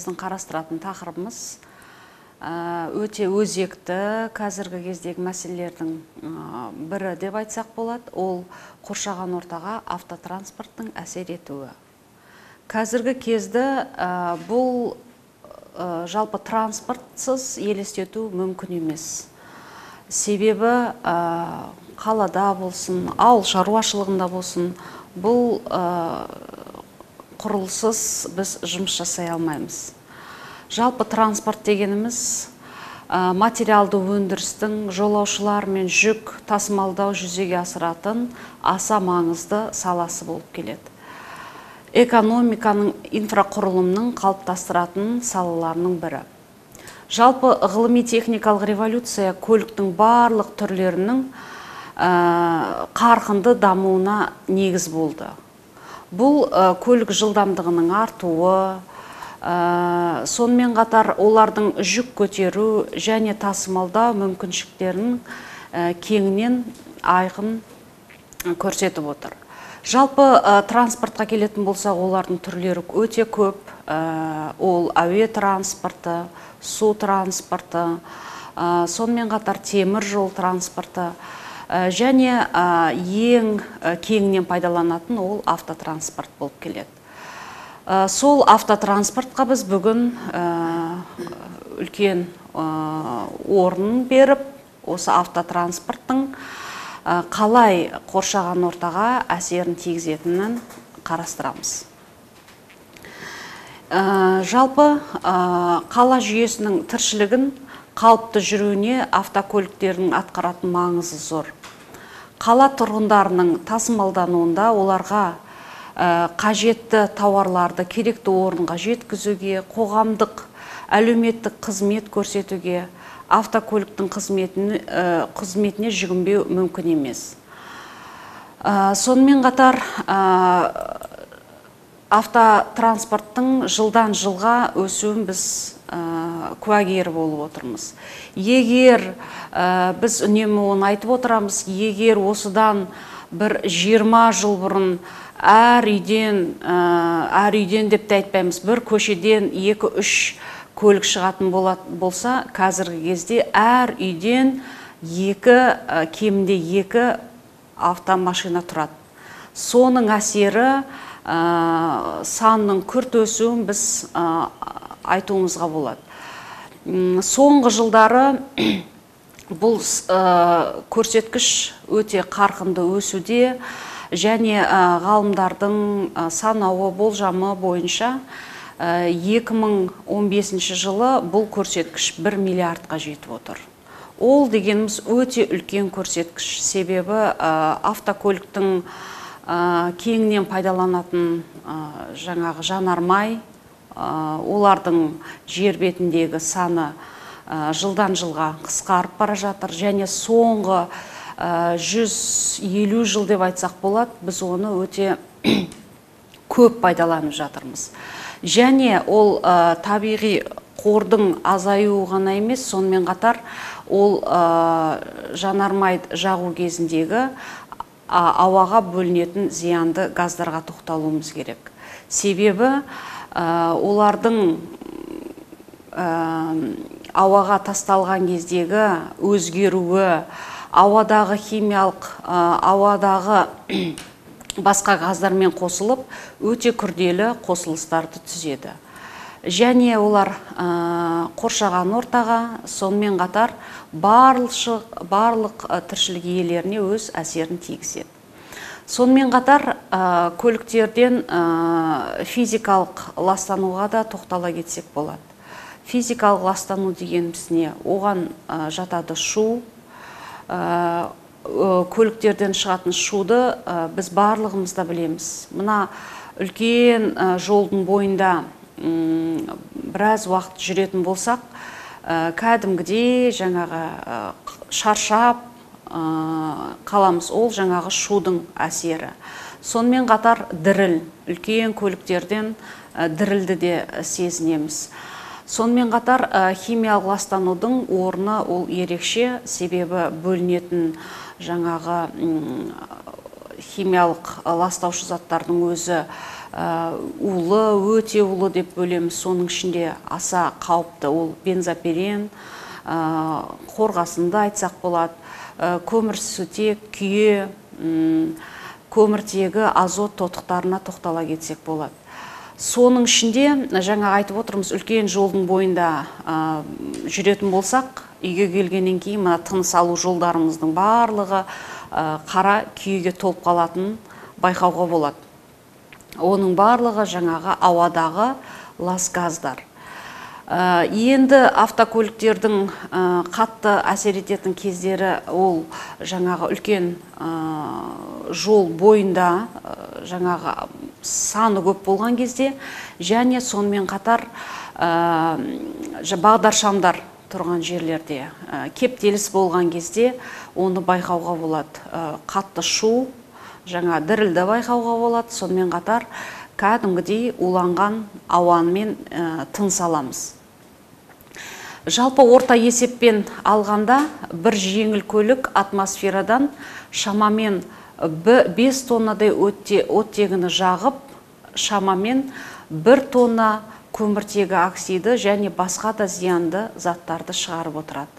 біздің қарастыратын тақырыбымыз өте өзекті қазіргі кездегі мәселелердің бірі деп айтсақ болады. Ол қоршаған ортаға автотранспорттың әсер етуі. Қазіргі кезді бұл жалпы транспортсыз елестету мүмкін емес. Себебі қалада болсын, ауыл шаруашылығында болсын, бұл құрылсыз біз жұмыс жасай алмаймыз. Жалпы транспорт дегеніміз материалды өндірістің жолаушылар мен жүк тасымалдау жүзеге асыратын аса маңызды саласы болып келеді. Экономиканың инфрақұрылымның қалыптастыратын салаларының бірі. Жалпы ғылыми-техникалық революция көліктің барлық түрлерінің қарқынды дамуына негіз болды. Бұл көлік жылдамдығының артуы, сонымен қатар олардың жүк көтеру және тасымалдау мүмкіншіліктерін кеңінен айқын көрсетіп отыр. Жалпы транспортқа келетін болсақ, олардың түрлері өте көп. Ол әуе транспорты, су транспорты, сонымен қатар темір жол транспорты және ең кеңінен пайдаланатын ол автотранспорт болып келеді. Сол автотранспортқа біз бүгін үлкен орын беріп, осы автотранспорттың қалай қоршаған ортаға әсерін тигізетінін қарастырамыз. Жалпы қала жүйесінің тіршілігін қалыпты жүруіне автокөліктердің атқаратын маңызы зор. Қала тұрғындарының тасымалдануында оларға қажетті тауарларды керекті орынға жеткізуге, қоғамдық әлеуметтік қызмет көрсетуге, автокөліктің қызметіне жүгінбеу мүмкін емес. Сонымен қатар автотранспорттың жылдан жылға өсуін біз куәгер болып отырмыз. Егер біз үнемі оны айтып отырамыз, егер осыдан бір 20 жыл бұрын әр үйден деп те айтпаймыз, бір көшеден 2-3 көлік шығатын болса, қазіргі кезде әр үйден кемінде 2 автомашина тұрады. Соның әсері санның күрт өсуін біз айтуымызға болады. Соңғы жылдары бұл көрсеткіш өте қарқынды өсуде және ғалымдардың санауы болжамы бойынша 2015 жылы бұл көрсеткіш 1 миллиардқа жетіп отыр. Ол дегеніміз өте үлкен көрсеткіш, себебі автокөліктің кеңінен пайдаланатын жаңағы жанармай, олардың жер бетіндегі саны жылдан жылға қысқарып бара жатыр және соңғы 150 жыл деп айтсақ болады, біз оны өте көп пайдаланып жатырмыз. Және ол табиғи қордың азаюы ғана емес, сонымен қатар ол жанармай жағу кезіндегі ауаға бөлінетін зиянды газдарға тоқталуымыз керек. Себебі олардың ауаға тасталған кездегі өзгеруі, ауадағы химиялық, ауадағы басқа газдармен қосылып, өте күрделі қосылыстарды түзеді. Және олар қоршаған ортаға, сонымен қатар барлық тіршілік иелеріне өз әсерін тигізеді. Сонымен қатар көліктерден физикалық ластануға да тоқтала кетсек болады. Физикалық ластану дегеніміз не? Оған жатады шу. Көліктерден шығатын шуды біз барлығымыз да білеміз. Мына үлкен жолдың бойында біраз уақыт жүретін болсақ, кәдімгідей жаңағы шаршап қаламыз. Ол жаңағы шудың әсері. Сонымен қатар діріл, үлкен көліктерден дірілді де сезінеміз. Сонымен қатар химиялық ластанудың орны ол ерекше, себебі бөлінетін жаңағы химиялық ластаушы заттардың өзі улы, өте улы деп бөлеміз. Соның ішінде аса қауіпті ол бензопирен, қорғасынды айтсақ болады, көмірсутек, күйе, көміртегі азот тотықтарына тоқтала кетсек болады. Соның ішінде жаңа айтып отырмыз, үлкен жолдың бойында жүретін болсақ, үйге келгеннен кейін мына тыныс алу жолдарымыздың барлығы қара күйеге толып қалатынын байқауға болады. Оның барлығы жаңағы ауадағы лас газдар. Енді автокөліктердің қатты әсер ететін кездері ол жаңағы үлкен жол бойында жаңағы саны көп болған кезде, және сонымен қатар бағдаршамдар тұрған жерлерде кептеліс болған кезде оны байқауға болады. Қатты шу, жаңа дірілді байқауға болады. Сонымен қатар кәдімгідей уланған ауамен тыныс аламыз. Жалпы орта есеппен алғанда бір жеңіл көлік атмосферадан шамамен 5 тоннадай оттегіні жағып, шамамен 1 тонна көміртегі оксиді және басқа да зиянды заттарды шығарып отырады.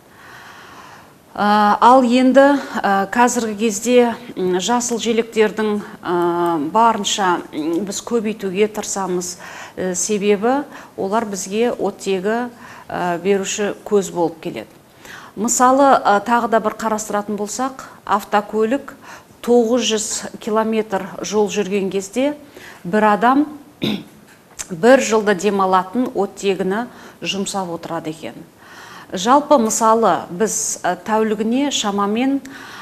Ал енді қазіргі кезде жасыл желектердің барынша біз көбейтуге тырысамыз, себебі олар бізге оттегі беруші көз болып келеді. Мысалы, тағы да бір қарастыратын болсақ, автокөлік 900 километр жол жүрген кезде бір адам бір жылда демалатын оттегіні жұмсап отырады екен. Жалпы мысалы біз тәулігіне шамамен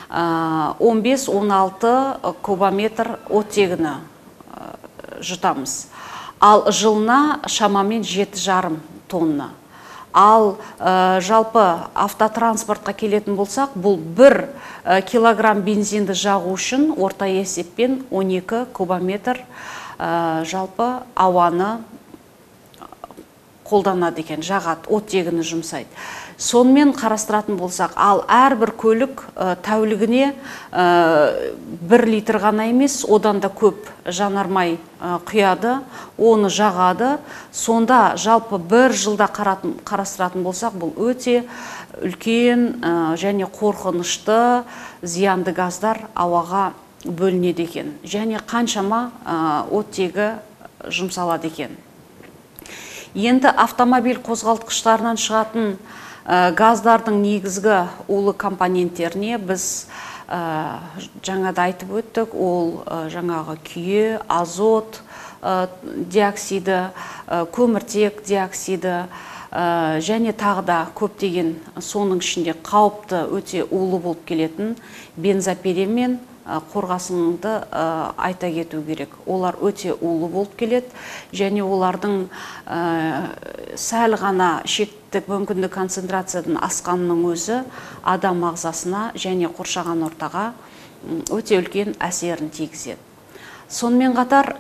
15-16 кубометр оттегіні жұтамыз. Ал жылына шамамен 7,5 тонна. Ал жалпы автотранспортқа келетін болсақ, бұл 1 килограмм бензинді жағу үшін орта есеппен 12 кубометр жалпы ауаны қолданады екен, жағады, оттегіні жұмсайды. Сонымен қарастыратын болсақ, ал әрбір көлік тәулігіне 1 литр ғана емес, одан да көп жанармай құяды, оны жағады. Сонда жалпы бір жылда қарастыратын болсақ, бұл өте үлкен және қорқынышты зиянды газдар ауаға бөлінеді екен. Және қаншама оттегі жұмсалады екен. Енді автомобиль қозғалтқыштарынан шығатын газдардың негізгі улы компоненттеріне біз жаңада айтып өттік, ол жаңағы күйе, азот диоксиді, көміртек диоксиді және тағы да көптеген соның ішінде қауіпті өте улы болып келетін бензопирен мен қорғасынды айта кету керек. Олар өте улы болып келеді, және олардың сәл ғана шектік мүмкіндік концентрациядан асқанның өзі адам ағзасына және қоршаған ортаға өте үлкен әсерін тигізеді. Сонымен қатар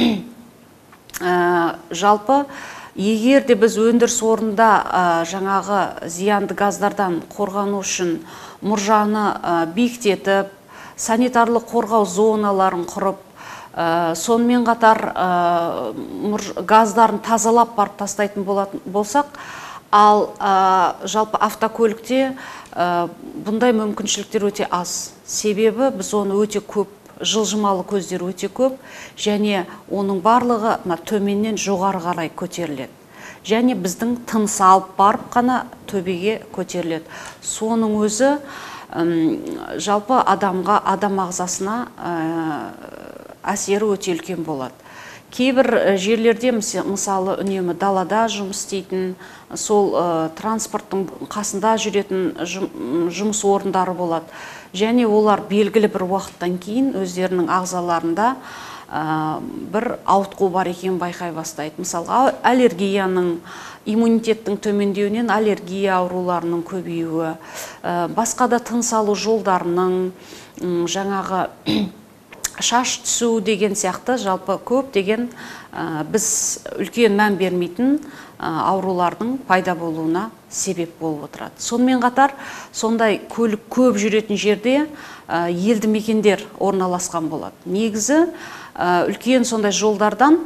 жалпы егер де біз өндіріс орнында жаңағы зиянды газдардан қорғану үшін мұржаны биіктетіп, санитарлық қорғау зоналарын құрып, сонымен қатар газдарын тазалап барып тастайтын болсақ, ал жалпы автокөлікте бұндай мүмкіншіліктер өте аз. Себебі біз оны өте көп, жылжымалы көздер өте көп, және оның барлығы төменнен жоғары қарай көтеріледі. Және біздің тыныс алып барып қана төбеге көтеріледі. Соның өзі жалпы адамға, адам ағзасына әсері өте үлкен болады. Кейбір жерлерде, мысалы, үнемі далада жұмыс істейтін, сол транспорттың қасында жүретін жұмыс орындары болады. Және олар белгілі бір уақыттан кейін өздерінің ағзаларында бір ауытқу бар екен байқай бастайды. Мысалы, аллергияның, иммунитеттің төмендеуінен аллергия ауруларының көбеюі, басқа да тыныс алу жолдарының, жаңағы шаш түсу деген сияқты жалпы көп деген біз үлкен мән бермейтін аурулардың пайда болуына себеп болып отырады. Сонымен қатар, сондай көлік көп жүретін жерде елді мекендер орналасқан болады. Негізі үлкен сондай жолдардан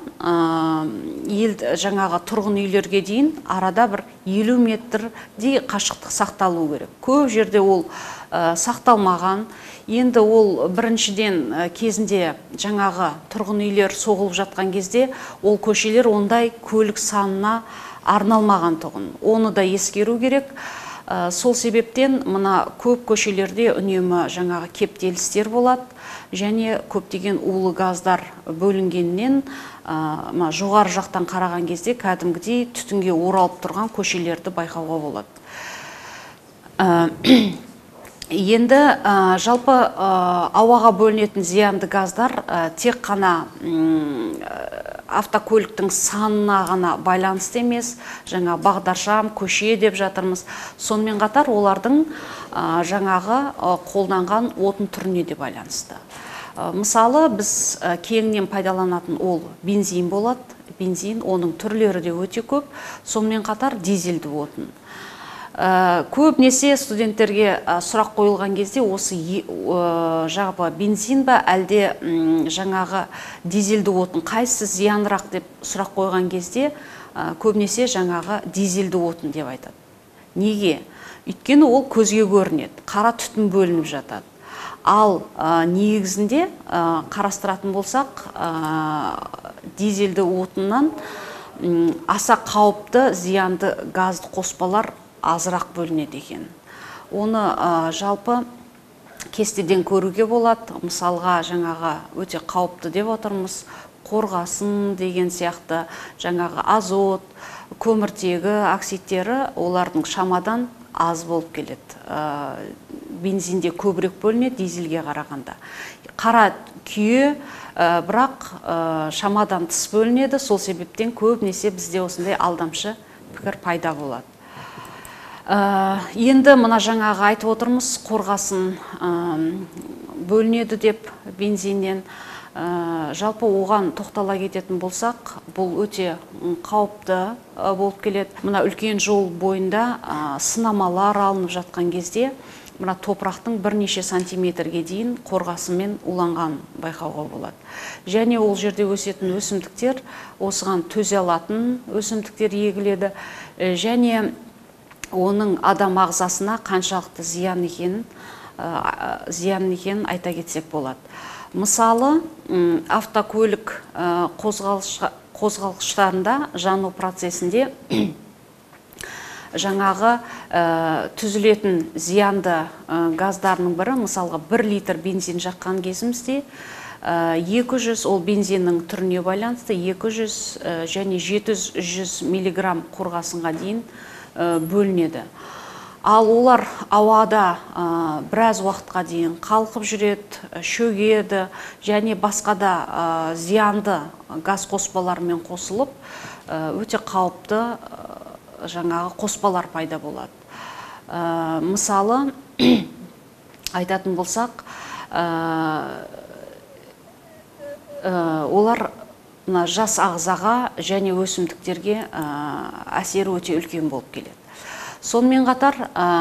жаңағы тұрғын үйлерге дейін арада бір 50 метрдей қашықтық сақталу керек. Көп жерде ол сақталмаған. Енді ол біріншіден кезінде жаңағы тұрғын үйлер соғылып жатқан кезде ол көшелер ондай көлік санына арналмаған тұғын. Оны да ескеру керек. Сол себептен мына көп көшелерде үнемі жаңағы кептелістер болады, және көптеген улы газдар бөлінгеннен жоғары жақтан қараған кезде кәдімгідей түтінге оралып тұрған көшелерді байқауға болады. Енді жалпы ауаға бөлінетін зиянды газдар тек қана автокөліктің санына ғана байланысты емес, жаңа бағдаршам, көше деп жатырмыз. Сонымен қатар олардың жаңағы қолданған отын түріне де байланысты. Мысалы, біз кеңінен пайдаланатын ол бензин болады. Бензин, оның түрлері де өте көп. Сонымен қатар дизельді отын. Көбінесе студенттерге сұрақ қойылған кезде осы жалпы бензин ба әлде жаңағы дизельді отын қайсысы зиянырақ деп сұрақ қойған кезде көбінесе жаңағы дизельді отын деп айтады. Неге? Өйткені ол көзге көрінеді, қара түтін бөлініп жатады. Ал негізінде қарастыратын болсақ, дизельді отыннан аса қауіпті зиянды газды қоспалар азырақ бөлінеді екен. Оны жалпы кестеден көруге болады. Мысалға жаңағы өте қауіпті деп отырмыз. Қорғасын деген сияқты жаңағы азот, көміртегі оксидтері олардың шамадан аз болып келеді. Бензинде көбірек бөлінеді дизельге қарағанда. Қара күйе бірақ шамадан тыс бөлінеді. Сол себептен көбінесе бізде осындай алдамшы пікір пайда болады. Енді мына жаңағы айтып отырмыз, қорғасын бөлінеді деп бензиннен. Жалпы оған тоқтала кететін болсақ, бұл өте қауіпті болып келеді. Мына үлкен жол бойында сынамалар алынып жатқан кезде, мына топырақтың бірнеше сантиметрге дейін қорғасынмен уланған байқауға болады. Және ол жерде өсетін өсімдіктер, осыған төзе алатын өсімдіктер егіледі. Және оның адам ағзасына қаншалықты зиян екенін айта кетсек болады. Мысалы, автокөлік қозғалғыштарында жану процесінде жаңағы түзілетін зиянды газдарының бірі, мысалға 1 литр бензин жаққан кезімізде 200, ол бензиннің түріне байланысты 200 және 700 миллиграмм қорғасынға дейін бөлінеді. Ал олар ауада біраз уақытқа дейін қалқып жүреді, шөгеді, және басқа да зиянды газ қоспаларымен қосылып, өте қауіпті жаңағы қоспалар пайда болады. Мысалы, айтатын болсақ, олар жас ағзаға және өсімдіктерге әсері өте үлкен болып келеді. Сонымен қатар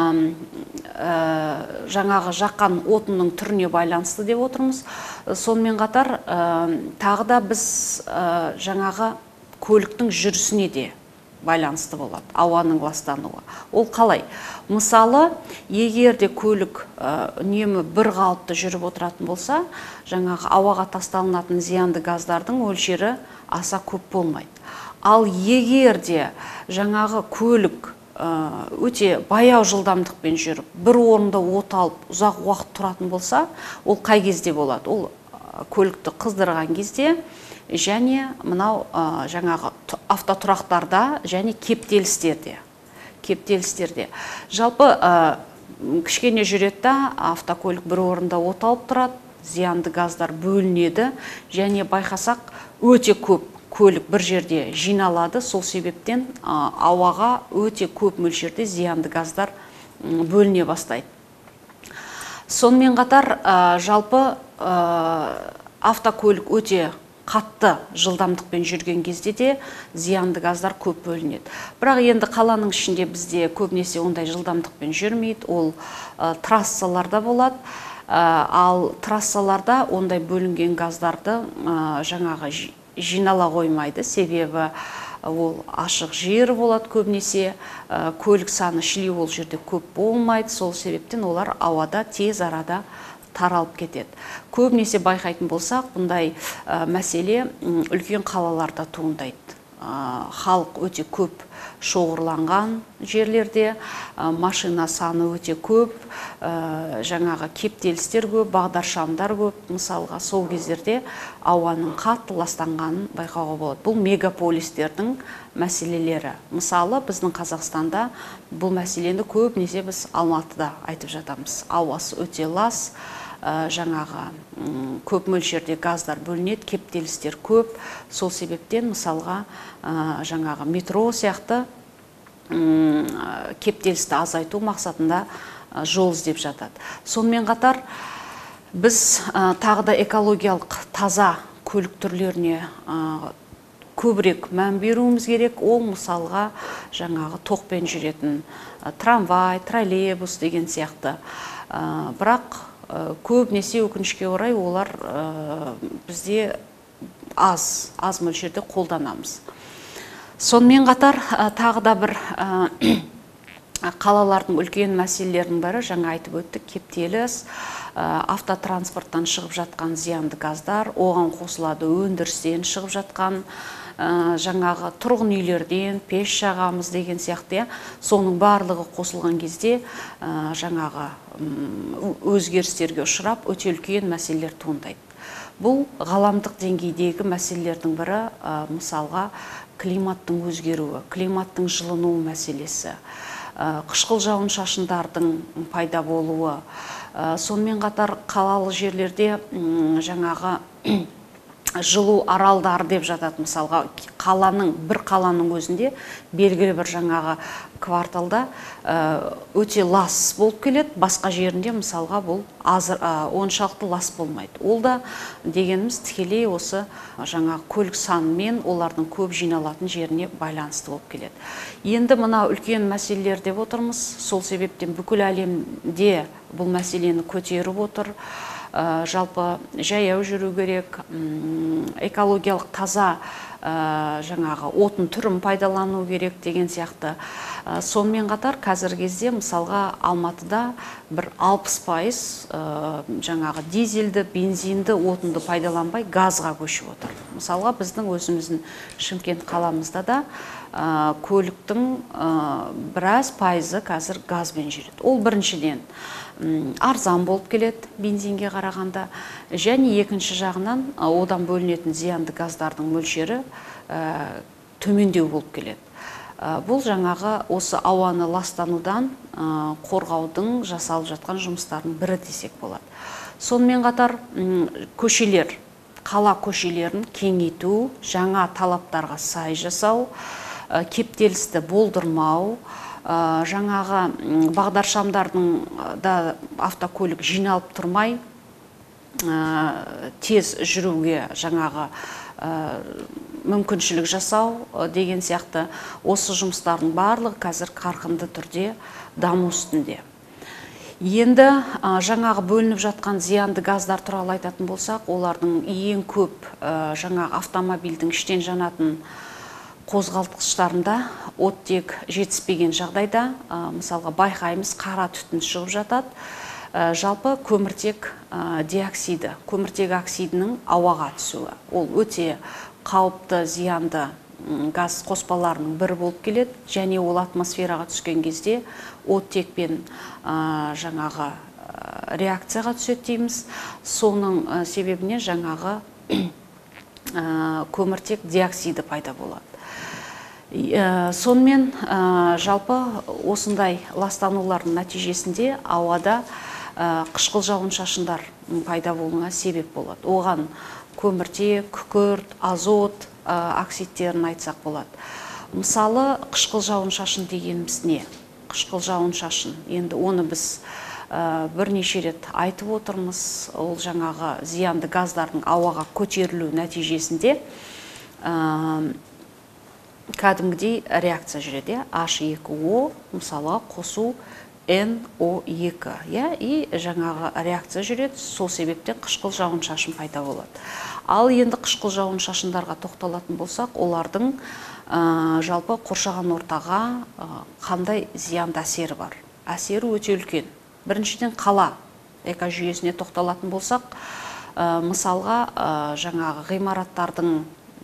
жаңағы жаққан отынның түріне байланысты деп отырмыз. Сонымен қатар тағы да біз жаңағы көліктің жүрісіне де байланысты болады, ауаның ластануы. Ол қалай? Мысалы, егер де көлік үнемі бір қалыпты жүріп отыратын болса, жаңағы ауаға тасталынатын зиянды газдардың мөлшері аса көп болмайды. Ал егер де жаңағы көлік өте баяу жылдамдықпен жүріп, бір орында от алып, ұзақ уақыт тұратын болса, ол қай кезде болады? Ол көлікті қыздырған кезде, және мынау жаңағы автотұрақтарда және кептелістерде. Жалпы кішкене жүреді, автокөлік бір орында от алып тұрады, зиянды газдар бөлінеді, және байқасақ өте көп көлік бір жерде жиналады. Сол себептен ауаға өте көп мөлшерде зиянды газдар бөліне бастайды. Сонымен қатар жалпы автокөлік өте қатты жылдамдықпен жүрген кезде де зиянды газдар көп бөлінеді. Бірақ енді қаланың ішінде бізде көбінесе ондай жылдамдықпен жүрмейді, ол трассаларда болады. Ал трассаларда ондай бөлінген газдарды жаңағы жинала қоймайды, себебі ол ашық жер болады көбінесе, көлік саны шлей ол жерде көп болмайды, сол себептен олар ауада тез арада таралып кетеді. Көбінесе байқайтын болсақ, бұндай мәселе үлкен қалаларда туындайды. Халық өте көп шоғырланған жерлерде, машина саны өте көп, жаңағы кептелістер көп, бағдаршамдар көп. Мысалға, сол кездерде ауаның қатты ластанғанын байқауға болады. Бұл мегаполистердің мәселелері. Мысалы, біздің Қазақстанда бұл мәселені көбінесе біз Алматыда айтып жатамыз. Ауасы өте лас, жаңағы көп мөлшерде газдар бөлінеді, кептелістер көп. Сол себептен мысалға жаңағы метро сияқты кептелісті азайту мақсатында жол іздеп жатады. Сонымен қатар біз тағы да экологиялық таза көлік түрлеріне көбірек мән беруіміз керек. Ол мысалға жаңағы тоқпен жүретін трамвай, троллейбус деген сияқты. Бірақ көбінесе өкінішке орай олар бізде аз мөлшерде қолданамыз. Сонымен қатар тағы да бір қалалардың үлкен мәселелерінің бірі, жаңа айтып өттік, кептеліс, автотранспорттан шығып жатқан зиянды газдар, оған қосылады өндірістен шығып жатқан жаңағы тұрғын үйлерден пеш жағамыз деген сияқты, соның барлығы қосылған кезде жаңағы өзгерістерге ұшырап өте үлкен мәселелер туындайды. Бұл ғаламдық деңгейдегі мәселелердің бірі, мысалға климаттың өзгеруі, климаттың жылынуы мәселесі, қышқыл жауын-шашындардың пайда болуы. Сонымен қатар қалалы жерлерде жаңағы жылу аралдары деп жатады. Мысалға, бір қаланың өзінде белгілі бір жаңағы кварталда өте лас болып келеді, басқа жерінде мысалға бұл оншалықты лас болмайды. Ол да дегеніміз тікелей осы жаңағы көлік санымен олардың көп жиналатын жеріне байланысты болып келеді. Енді мына үлкен мәселелер деп отырмыз, сол себептен бүкіл әлемде бұл мәселені көтеріп отыр. Жалпы жаяу жүру керек, экологиялық таза жаңағы отын түрін пайдалану керек деген сияқты. Сонымен қатар қазіргі кезде мысалға Алматыда бір 60% жаңағы дизельді, бензинді отынды пайдаланбай газға көшіп отыр. Мысалға біздің өзіміздің Шымкент қаламызда да көліктің біраз пайызы қазір газбен жүреді. Ол біріншіден арзан болып келеді бензинге қарағанда, және екінші жағынан одан бөлінетін зиянды газдардың мөлшері төмендеу болып келеді. Бұл жаңағы осы ауаны ластанудан қорғаудың жасалып жатқан жұмыстардың бірі десек болады. Сонымен қатар көшелер, қала көшелерін кеңейту, жаңа талаптарға сай жасау, кептелісті болдырмау, жаңағы бағдаршамдардың да автокөлік жиналып тұрмай тез жүруге жаңағы мүмкіншілік жасау деген сияқты осы жұмыстардың барлығы қазір қарқынды түрде даму үстінде. Енді жаңағы бөлініп жатқан зиянды газдар туралы айтатын болсақ, олардың ең көп жаңағы автомобильдің іштен жанатын қозғалтқыштарында оттек жетіспеген жағдайда, мысалға байқаймыз, қара түтін шығып жатады. Жалпы көміртек диоксиді, көміртек оксидінің ауаға түсуі. Ол өте қауіпті зиянды газ қоспаларының бірі болып келеді, және ол атмосфераға түскен кезде оттекпен жаңағы реакцияға түседі дейміз. Соның себебіне жаңағы көміртек диоксиді пайда болады. Сонымен жалпы осындай ластанулардың нәтижесінде ауада қышқыл жауын-шашындар пайда болуына себеп болады. Оған көміртек, күкірт, азот оксидтерін айтсақ болады. Мысалы, қышқыл жауын-шашын дегеніміз не? Қышқыл жауын-шашын. Енді оны біз бірнеше рет айтып отырмыз. Ол жаңағы зиянды газдардың ауаға көтерілу нәтижесінде кәдімгідей реакция жүреді. H2O мысалға қосу NO2, и жаңағы реакция жүреді, сол себептен қышқыл жауын шашын пайда болады. Ал енді қышқыл жауын шашындарға тоқталатын болсақ, олардың жалпы қоршаған ортаға қандай зиянды әсері бар? Әсері өте үлкен. Біріншіден қала экожүйесіне тоқталатын болсақ, мысалға жаңағы ғимараттардың,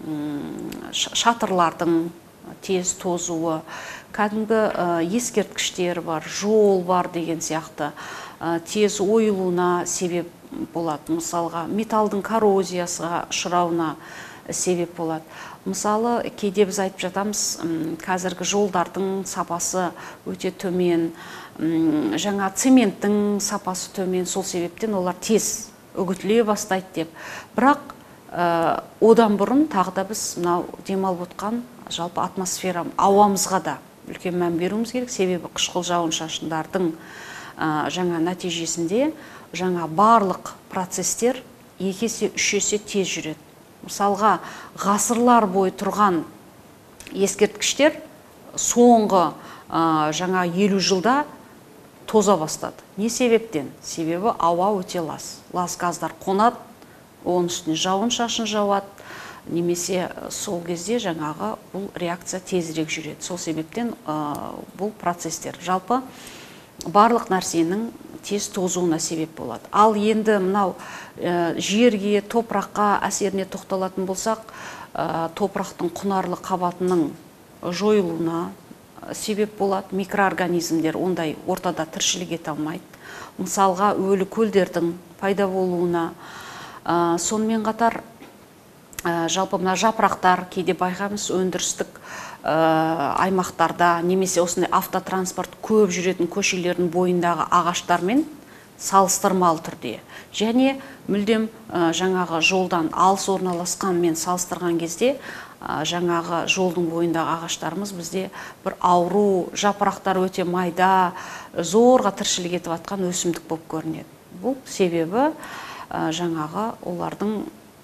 шатырлардың тез тозуы, кәдімгі ескерткіштер бар, жол бар деген сияқты тез ойылуына себеп болады. Мысалға металдың коррозиясыға ұшырауына себеп болады. Мысалы, кейде біз айтып жатамыз, қазіргі жолдардың сапасы өте төмен, жаңа цементтің сапасы төмен, сол себептен олар тез үгітіле бастайды деп. Бірақ одан бұрын тағы да біз мынау демалып отқан жалпы атмосфера, ауамызға да үлкен мән беруіміз керек. Себебі қышқыл жауын шашындардың жаңа нәтижесінде жаңа барлық процестер 2 есе 3 есе тез жүреді. Мысалға, ғасырлар бойы тұрған ескерткіштер соңғы жаңа 50 жылда тоза бастады. Не себептен? Себебі ауа өте лас. Лас газдар қонады, оның үстіне жауын шашын жауады, немесе сол кезде жаңағы бұл реакция тезірек жүреді. Сол себептен бұл процестер жалпы барлық нәрсенің тез тозуына себеп болады. Ал енді мынау жерге, топыраққа әсеріне тоқталатын болсақ, топырақтың құнарлы қабатының жойылуына себеп болады. Микроорганизмдер ондай ортада тіршілік ете алмайды. Мысалға, өлі көлдердің пайда болуына, сонымен қатар жалпы мына жапырақтар кейде байқаймыз өндірістік аймақтарда, немесе осындай автотранспорт көп жүретін көшелердің бойындағы ағаштармен салыстырмалы түрде, және мүлдем жаңағы жолдан алыс орналасқанмен салыстырған кезде жаңағы жолдың бойындағы ағаштарымыз бізде бір ауру, жапырақтар өте майда, зорға тіршілік етіп атқан өсімдік болып көрінеді. Бұл себебі жаңағы олардың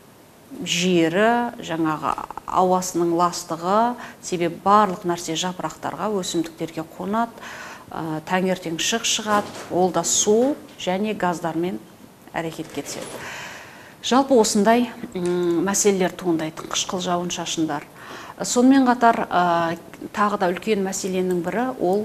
жері, жаңағы ауасының ластығы, себебі барлық нәрсе жапырақтарға, өсімдіктерге қонады, таңертең шығады, ол да су және газдармен әрекетке түседі. Жалпы осындай мәселелер туындайды, қышқыл жауын шашындар. Сонымен қатар тағы да үлкен мәселенің бірі ол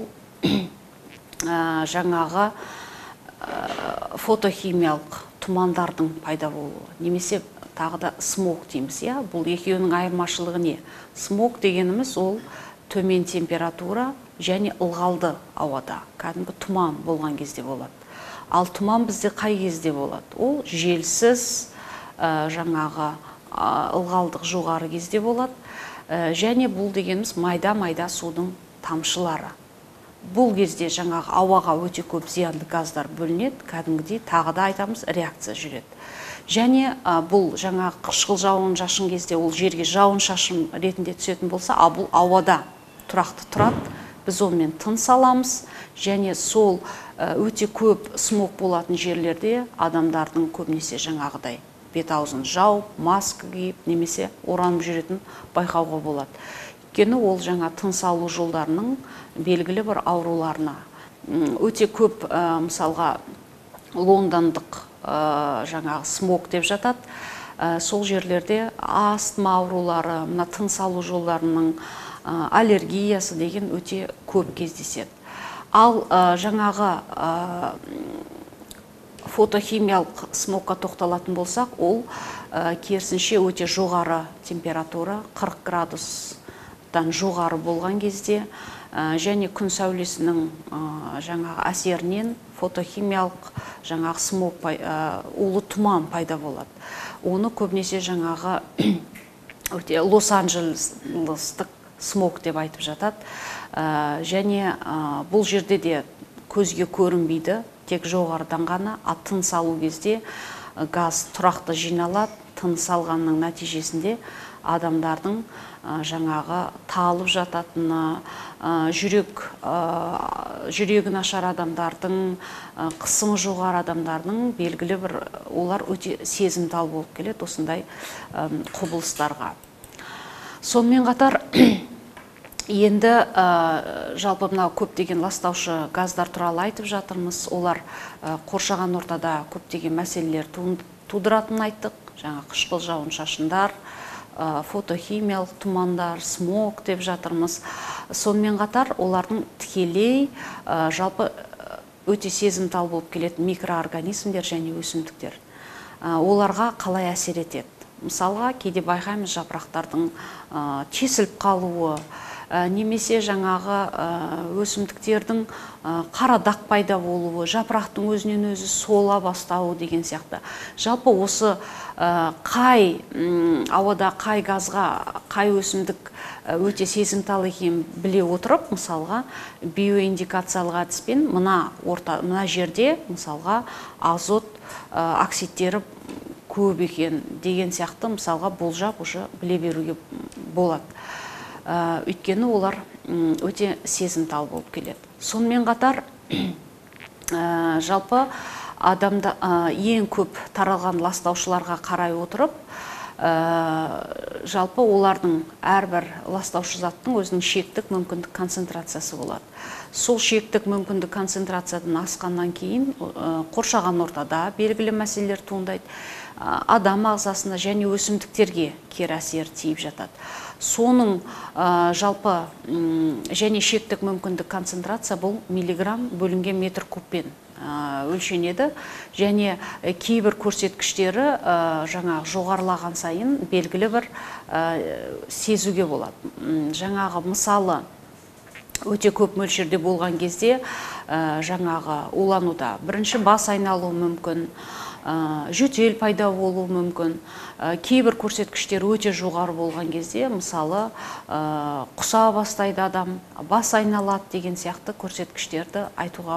жаңағы фотохимиялық тұмандардың пайда болуы, немесе тағы да смог дейміз. Бұл екеуінің айырмашылығы не? Смог дегеніміз ол төмен температура және ылғалды ауада, кәдімгі тұман болған кезде болады. Ал тұман бізде қай кезде болады? Ол желсіз, жаңағы ылғалдық жоғары кезде болады. Және бұл дегеніміз майда-майда судың тамшылары. Бұл кезде жаңағы ауаға өте көп зиянды газдар бөлінеді, кәдімгідей тағы да айтамыз, реакция жүреді. Және бұл жаңа қышқыл жауын шашын кезде ол жерге жауын шашын ретінде түсетін болса, бұл ауада тұрақты тұрады, біз онымен тыныс аламыз, және сол өте көп смог болатын жерлерде адамдардың көбінесе жаңағыдай бет-аузын жауып, маска киіп, немесе оранып жүретін байқауға болады. Өйткені ол жаңа тыныс алу жолдарының белгілі бір ауруларына өте көп, мысалға лондондық жаңағы смог деп жатады. Сол жерлерде астма аурулары, мына тыныс алу жолдарының аллергиясы деген өте көп кездеседі. Ал жаңағы фотохимиялық смогқа тоқталатын болсақ, ол керісінше өте жоғары температура, 40 градустан жоғары болған кезде, және күн сәулесінің жаңағы әсерінен фотохимиялық жаңағы смог, улы тұман пайда болады. Оны көбінесе жаңағы Лос-Анджелестік смог деп айтып жатады. Және бұл жерде де көзге көрінбейді, тек жоғарыдан ғана, тыныс алу кезде газ тұрақты жиналады, тыныс алғанның нәтижесінде адамдардың жаңағы талып жататыны, жүрегі нашар адамдардың, қысымы жоғары адамдардың белгілі бір, олар өте сезімтал болып келеді осындай құбылыстарға. Сонымен қатар Енді жалпы мынау көптеген ластаушы газдар туралы айтып жатырмыз. Олар қоршаған ортада көптеген мәселелер тудыратынын айттық. Жаңа қышқыл жауын-шашындар, фотохимиялық тұмандар, смог деп жатырмыз. Сонымен қатар олардың тікелей жалпы өте сезімтал болып келетін микроорганизмдер және өсімдіктер. Оларға қалай әсер етеді? Мысалға, кейде байқаймыз жапырақтардың тесіліп қалуы, немесе жаңағы өсімдіктердің қара дақ пайда болуы, жапырақтың өзінен өзі сола бастауы деген сияқты. Жалпы осы қай ауада қай газға қай өсімдік өте сезімтал екенін біле отырып, мысалға биоиндикациялық әдіспен мына жерде мысалға азот оксидтері көп екен деген сияқты мысалға болжап уже біле беруге болады. Өйткені олар өте сезімтал болып келеді. Сонымен қатар жалпы адамда ең көп таралған ластаушыларға қарай отырып, жалпы олардың әрбір ластаушы заттың өзінің шектік мүмкіндік концентрациясы болады. Сол шектік мүмкіндік концентрациядан асқаннан кейін қоршаған ортада белгілі мәселелер туындайды. Адам ағзасына және өсімдіктерге кері әсер тиіп жатады. Соның жалпы және шектік мүмкіндік концентрация бұл миллиграмм бөлінген метр кубпен өлшенеді, және кейбір көрсеткіштері жаңағы жоғарылаған сайын белгілі бір сезуге болады. Жаңағы мысалы өте көп мөлшерде болған кезде жаңағы улануда бірінші бас айналуы мүмкін, жөтел пайда болуы мүмкін. Кейбір көрсеткіштер өте жоғары болған кезде, мысалы, құса бастайды адам, бас айналады деген сияқты көрсеткіштерді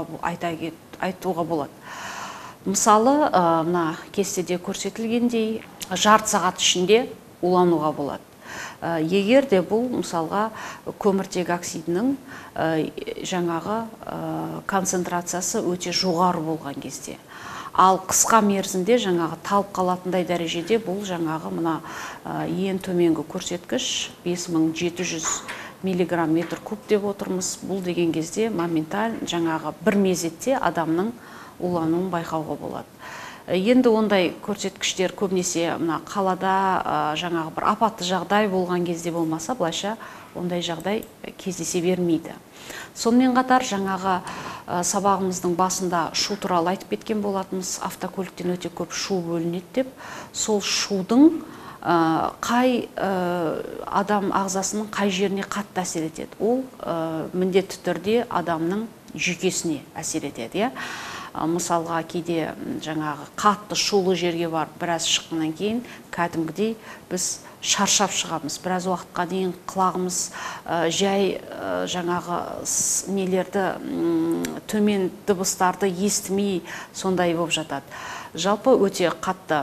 айтуға болады. Мысалы, мына кестеде көрсетілгендей, жарты сағат ішінде улануға болады. Егер де бұл мысалға көміртек оксидінің жаңағы концентрациясы өте жоғары болған кезде. Ал қысқа мерзімде жаңағы талып қалатындай дәрежеде бұл жаңағы мына ең төменгі көрсеткіш 5700 миллиграмм метр куб деп отырмыз. Бұл деген кезде моменталь жаңағы бір мезетте адамның улануын байқауға болады. Енді ондай көрсеткіштер көбінесе мына қалада жаңағы бір апатты жағдай болған кезде болмаса, былайша ондай жағдай кездесе бермейді. Сонымен қатар жаңағы сабағымыздың басында шу туралы айтып кеткен болатынбыз. Автокөліктен өте көп шу бөлінеді деп. Сол шудың қай адам ағзасының қай жеріне қатты әсер етеді? Ол міндетті түрде адамның жүйкесіне әсер етеді. Мысалға кейде жаңағы қатты шулы жерге барып біраз шыққаннан кейін кәдімгідей біз шаршап шығамыз. Біраз уақытқа дейін құлағымыз жай жаңағы нелерді төмен дыбыстарды естімей сондай болып жатады. Жалпы өте қатты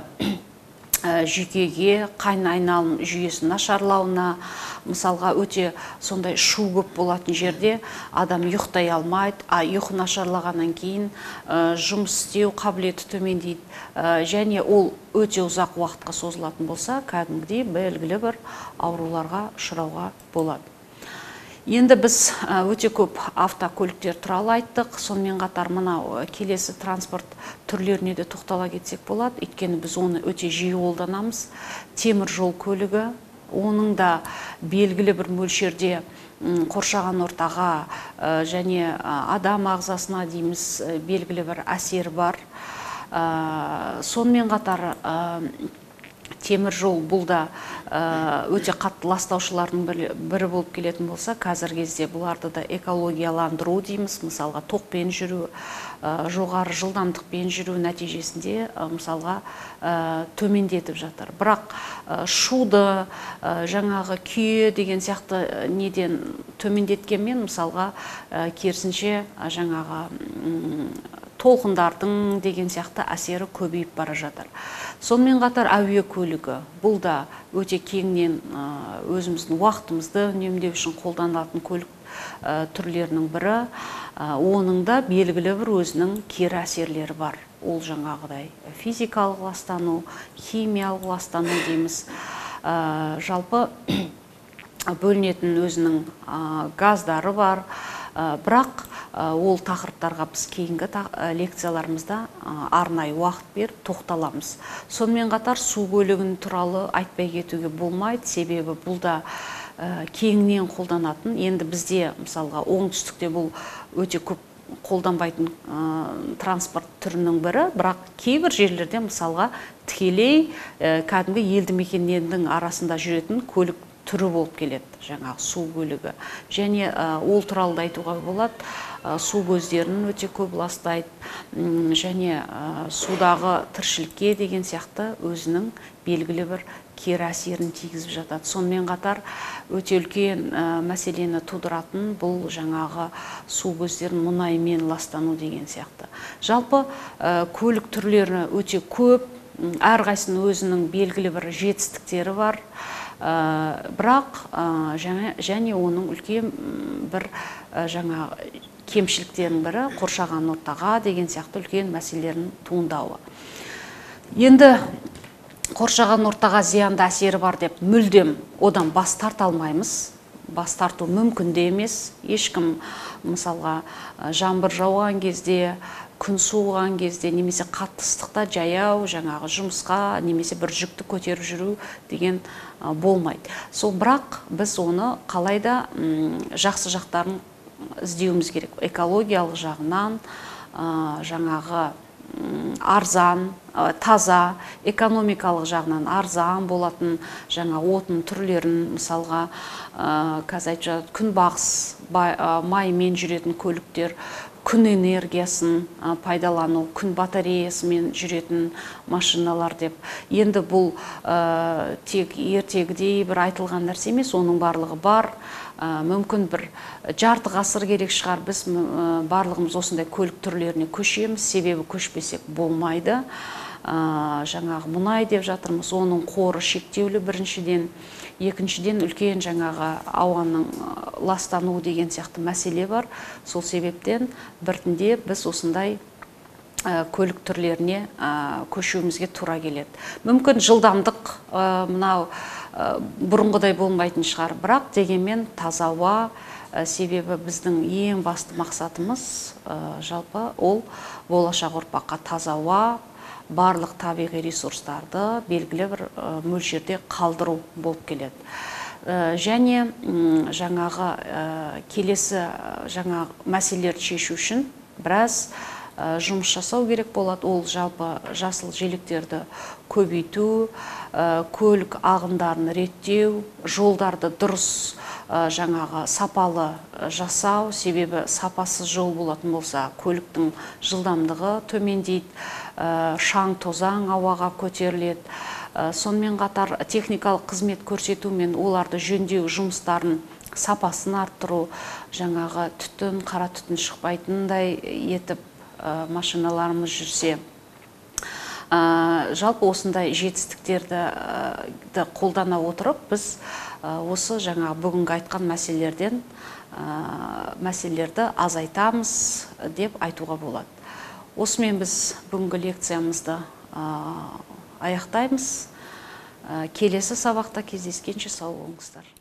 жүйкеге, қан айналым жүйесінің нашарлауына, мысалға өте сондай шу көп болатын жерде адам ұйықтай алмайды, ұйқы нашарлағаннан кейін жұмыс істеу қабілеті төмендейді, және ол өте ұзақ уақытқа созылатын болса, кәдімгідей белгілі бір ауруларға ұшырауға болады. Енді біз өте көп автокөліктер туралы айттық. Сонымен қатар мынау келесі транспорт түрлеріне де тоқтала кетсек болады. Өйткені біз оны өте жиі қолданамыз. Темір жол көлігі, оның да белгілі бір мөлшерде қоршаған ортаға және адам ағзасына дейміз белгілі бір әсері бар. Сонымен қатар темір жол бұл да өте қатты ластаушылардың бірі болып келетін болса, қазір кезде бұларды да экологияландыру дейміз. Мысалға тоқпен жүру, жоғары жылдамдықпен жүру нәтижесінде мысалға төмендетіп жатыр. Бірақ шуды жаңағы күйе деген сияқты неден төмендеткенмен мысалға керісінше жаңағы толқындардың деген сияқты әсері көбейіп бара жатыр. Сонымен қатар әуе көлігі. Бұл да өте кеңінен өзіміздің уақытымызды үнемдеу үшін қолданылатын көлік түрлерінің бірі. Оның да белгілі бір өзінің кері әсерлері бар. Ол жаңағыдай физикалық ластану, химиялық ластану дейміз. Жалпы бөлінетін өзінің газдары бар. Бірақ ол тақырыптарға біз кейінгі лекцияларымызда арнайы уақыт беріп тоқталамыз. Сонымен қатар су көлігін туралы айтпай кетуге болмайды, себебі бұл да кеңінен қолданатын. Енді бізде мысалға оңтүстікте бұл өте көп қолданбайтын транспорт түрінің бірі, бірақ кейбір жерлерде мысалға тікелей кәдімгі елді мекендердің арасында жүретін көлік түрі болып келеді, жаңағы су көлігі. Және ол туралы да айтуға болады, су көздерін өте көп ластайды, және судағы тіршілікке деген сияқты өзінің белгілі бір кері әсерін тигізіп жатады. Сонымен қатар өте үлкен мәселені тудыратын бұл жаңағы су көздерін мұнаймен ластану деген сияқты. Жалпы көлік түрлері өте көп, әрқайсының өзінің белгілі бір жетістіктері бар. Бірақ және оның үлкен бір жаңа кемшіліктерінің бірі қоршаған ортаға деген сияқты үлкен мәселелердің туындауы. Енді қоршаған ортаға зиянды әсері бар деп мүлдем одан бас тарта алмаймыз. Бас тарту мүмкін де емес. Ешкім мысалға жаңбыр жауған кезде, күн суыған кезде, немесе қатты ыстықта жаяу жаңағы жұмысқа немесе бір жүкті көтеріп жүру деген болмайды. Сол бірақ біз оны қалайда жақсы жақтарын іздеуіміз керек. Экологиялық жағынан жаңағы арзан, таза, экономикалық жағынан арзан болатын жаңа отын түрлерін, мысалға қазір айтып жатыр, күнбағыс маймен жүретін көліктер, күн энергиясын пайдалану, күн батареясымен жүретін машиналар деп. Енді бұл тек ертегідей бір айтылған нәрсе емес, оның барлығы бар. Мүмкін бір жарты ғасыр керек шығар, біз барлығымыз осындай көлік түрлеріне көшеміз, себебі көшпесек болмайды. Жаңағы мұнай деп жатырмыз, оның қоры шектеулі біріншіден, екіншіден үлкен жаңағы ауаның ластануы деген сияқты мәселе бар. Сол себептен біртіндеп біз осындай көлік түрлеріне көшуімізге тура келеді. Мүмкін жылдамдық мынау бұрынғыдай болмайтын шығар, бірақ дегенмен таза ауа, себебі біздің ең басты мақсатымыз жалпы ол болашақ ұрпаққа таза ауа, барлық табиғи ресурстарды белгілі бір мөлшерде қалдыру болып келеді. Және жаңағы келесі жаңағы мәселелерді шешу үшін біраз жұмыс жасау керек болады. Ол жалпы жасыл желектерді көбейту, көлік ағындарын реттеу, жолдарды дұрыс жаңағы сапалы жасау, себебі сапасыз жол болатын болса көліктің жылдамдығы төмендейді, шаң тозаң ауаға көтеріледі. Сонымен қатар техникалық қызмет көрсету мен оларды жөндеу жұмыстарын сапасын арттыру, жаңағы түтін, қара түтін шықпайтындай етіп машиналарымыз жүрсе, жалпы осындай жетістіктерді қолдана отырып, біз осы жаңа бүгінгі айтқан мәселелерді азайтамыз деп айтуға болады. Осымен біз бүгінгі лекциямызды аяқтаймыз. Келесі сабақта кездескенше сау болыңыздар.